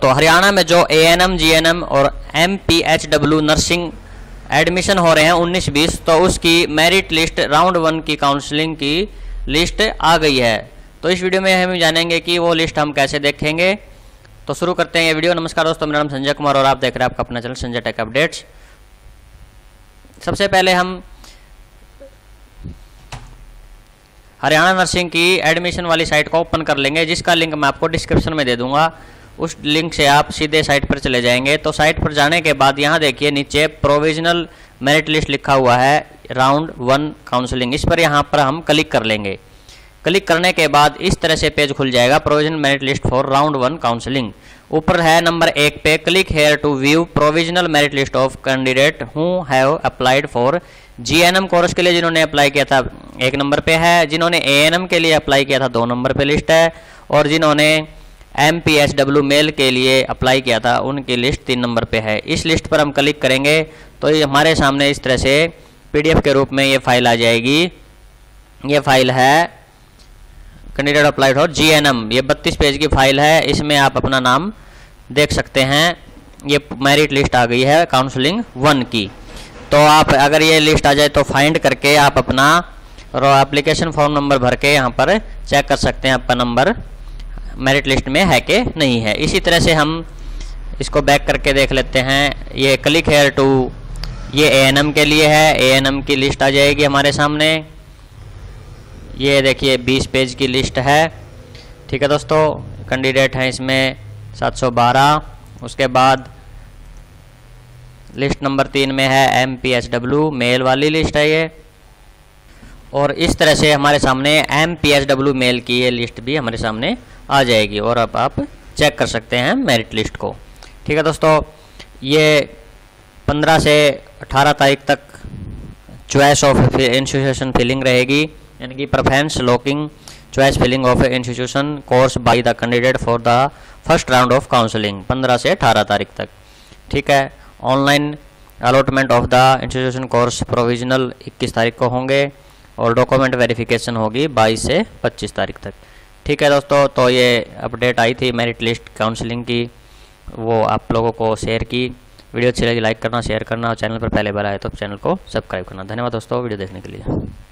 हरियाणा में जो ANM GNM और MPHW नर्सिंग एडमिशन हो रहे हैं 19-20, तो उसकी मेरिट लिस्ट राउंड 1 की काउंसलिंग की लिस्ट आ गई है। तो इस वीडियो में हम जानेंगे कि वो लिस्ट हम कैसे देखेंगे। तो शुरू करते हैं ये वीडियो। नमस्कार दोस्तों, मेरा नाम संजय कुमार और आप देख रहे हैं आपका अपना चैनल संजय टेक अपडेट्स। सबसे पहले हम हरियाणा नर्सिंग की एडमिशन वाली साइट को ओपन कर लेंगे, जिसका लिंक मैं आपको डिस्क्रिप्शन में दे दूंगा। उस लिंक से आप सीधे साइट पर चले जाएंगे। तो साइट पर जाने के बाद यहाँ देखिए नीचे प्रोविजनल मेरिट लिस्ट लिखा हुआ है राउंड 1 काउंसलिंग। इस पर यहाँ पर हम क्लिक कर लेंगे। क्लिक करने के बाद इस तरह से पेज खुल जाएगा, provisional merit list for round 1 counselling. ऊपर है नंबर 1 पे click here to view provisional merit list of candidate who have applied for GNM course के लिए जिन्होंने अप्लाई किया था 1 नंबर पे है, जिन्होंने ANM के लिए अप्लाई किया था 2 नंबर पे लिस्ट है, और जिन्होंने MPHW मेल के लिए अप्लाई किया था उनकी लिस्ट 3 नंबर पे है। इस लिस्ट पर हम क्लिक करेंगे तो ये हमारे सामने इस तरह से PDF के रूप में ये फाइल आ जाएगी। ये फाइल है कैंडिडेट अप्लाइड फॉर GNM, ये 32 पेज की फाइल है। इसमें आप अपना नाम देख सकते हैं। ये मेरिट लिस्ट आ गई है काउंसलिंग 1 की। तो आप अगर ये लिस्ट आ जाए तो फाइंड करके आप अपना एप्लीकेशन फॉर्म नंबर भर के यहाँ पर चेक कर सकते हैं आपका नंबर मेरिट लिस्ट में है कि नहीं है। इसी तरह से हम इसको बैक करके देख लेते हैं। ये क्लिक हेयर टू, ये ANM के लिए है, ANM की लिस्ट आ जाएगी हमारे सामने। ये देखिए 20 पेज की लिस्ट है। ठीक है दोस्तों, कैंडिडेट हैं इसमें 712। उसके बाद लिस्ट नंबर 3 में है MPHW मेल वाली लिस्ट है ये, और इस तरह से हमारे सामने MPHW मेल की ये लिस्ट भी हमारे सामने आ जाएगी और अब आप चेक कर सकते हैं मेरिट लिस्ट को। ठीक है दोस्तों, ये 15 से 18 तारीख तक चॉइस ऑफ इंस्टीट्यूशन फिलिंग रहेगी, यानी कि preference locking choice filling of institution course by the candidate for the first round of counselling 15 से 18 तारीख तक। ठीक है, online allotment of the institution course provisional 21 तारीख को होंगे और डॉक्यूमेंट वेरिफिकेशन होगी 22 से 25 तारीख तक। ठीक है दोस्तों, तो ये अपडेट आई थी मेरिट लिस्ट काउंसलिंग की, वो आप लोगों को शेयर की। वीडियो अच्छी लगी लाइक करना, शेयर करना, और चैनल पर पहले बार आए तो चैनल को सब्सक्राइब करना। धन्यवाद दोस्तों वीडियो देखने के लिए।